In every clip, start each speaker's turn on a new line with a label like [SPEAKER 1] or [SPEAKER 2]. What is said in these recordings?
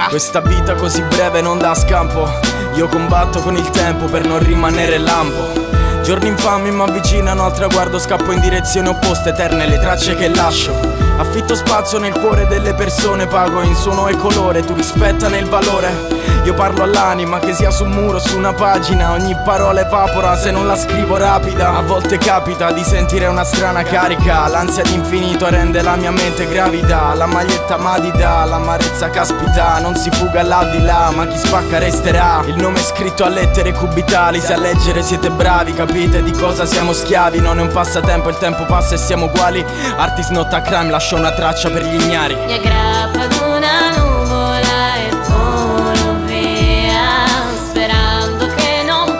[SPEAKER 1] Questa vita così breve non dà scampo. Io combatto con il tempo per non rimanere lampo. Giorni infami mi avvicinano al traguardo, scappo in direzioni opposte, eterne le tracce che lascio. Affitto spazio nel cuore delle persone, pago in suono e colore, tu rispetta nel valore. Io parlo all'anima, che sia su un muro o su una pagina, ogni parola evapora se non la scrivo rapida. A volte capita di sentire una strana carica, l'ansia d'infinito rende la mia mente gravida. La maglietta madida, l'amarezza caspita, non si fuga all'aldilà, ma chi spacca resterà. Il nome è scritto a lettere cubitali, se a leggere siete bravi capite di cosa siamo schiavi. Non è un passatempo, il tempo passa e siamo uguali. Artist not a crime, lascia una traccia per gli ignari.
[SPEAKER 2] Mi aggrappo ad una nuvola e volo via, sperando che non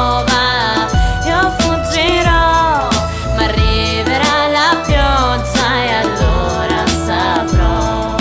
[SPEAKER 2] piova. Io fuggirò, ma arriverà la pioggia e allora saprò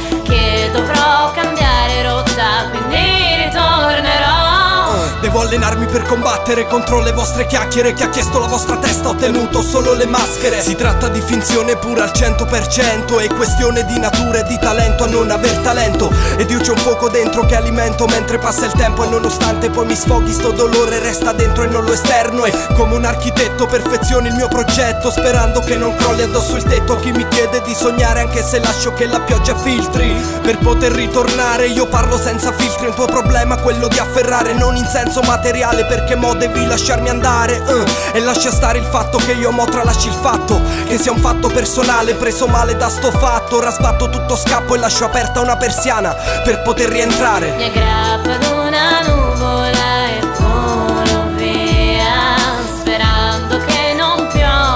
[SPEAKER 2] che dovrò cambiare rotta, quindi ritornerò.
[SPEAKER 3] Devo allenarmi per combattere contro le vostre chiacchiere. Chi ha chiesto la vostra testa ha ottenuto solo le maschere. Si tratta di finzione pura al 100%. È questione di natura e di talento a non aver talento. Ed io c'ho un fuoco dentro che alimento mentre passa il tempo. E nonostante poi mi sfoghi sto dolore resta dentro e non lo esterno. E come un architetto perfezioni il mio progetto, sperando che non crolli addosso il tetto a chi mi chiede di sognare, anche se lascio che la pioggia filtri. Per poter ritornare io parlo senza filtri. Il tuo problema è quello di afferrare, non in senso materiale, perché mo devi lasciarmi andare. E lascia stare il fatto che io mo tralasci il fatto che sia un fatto personale, preso male da sto fatto. Ora sbatto tutto scappo e lascio aperta una persiana per poter rientrare.
[SPEAKER 2] Mi aggrappo ad una nuvola e volo via, sperando che non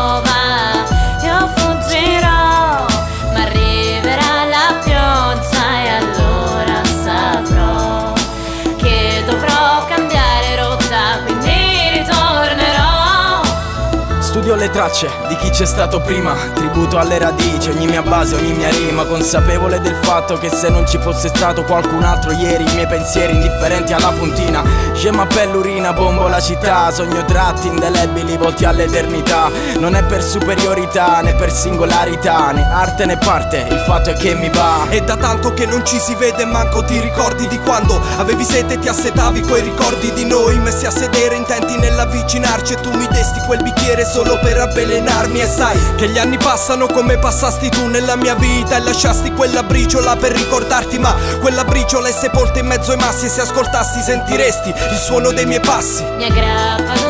[SPEAKER 2] piova. Io fuggirò, ma arriverà la pioggia e allora saprò che dovrò cambiare rotta, quindi ritornerò.
[SPEAKER 1] Studio le tracce di chi c'è stato prima, tributo alle radici, ogni mia base, ogni mia rima. Consapevole del fatto che se non ci fosse stato qualcun altro ieri, i miei pensieri indifferenti alla puntina. Scema pellurina, bombo la città, sogno tratti indelebili volti all'eternità. Non è per superiorità né per singolarità, né arte né parte, il fatto è che mi va.
[SPEAKER 3] È da tanto che non ci si vede, manco ti ricordi di quando avevi sete e ti assetavi quei ricordi di noi messi a sedere intenti nell'avvicinarci. E tu mi desti quel bicchiere solo per avvelenarmi. E sai che gli anni passano come passasti tu nella mia vita, e lasciasti quella briciola per ricordarti, ma quella briciola è sepolta in mezzo ai massi. E se ascoltassi sentiresti il suono dei miei passi.
[SPEAKER 2] Mi aggrappo ad